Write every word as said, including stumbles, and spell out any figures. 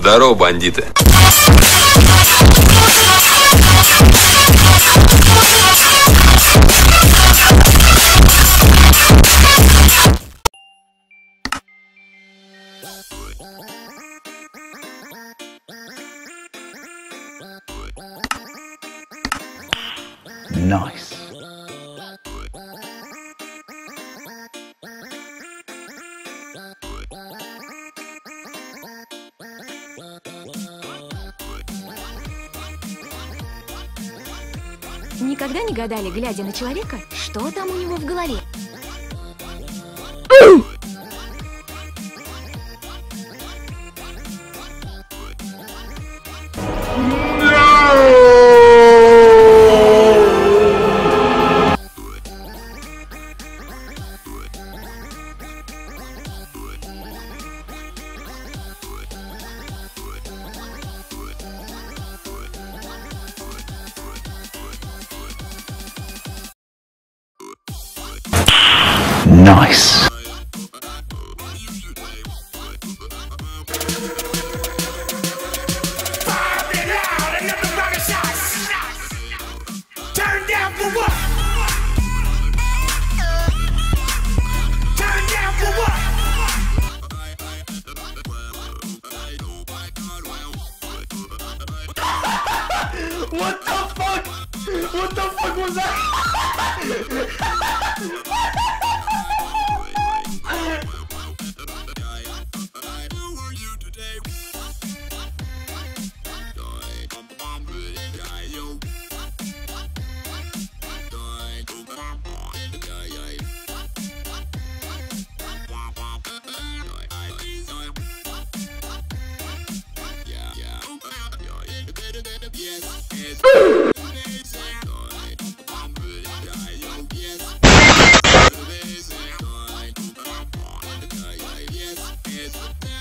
Здорово, бандиты. Nice. Никогда не гадали, глядя на человека, что там у него в голове? Nice. Turn down for what? Turn down for what? What the fuck? What the fuck was that? Yes.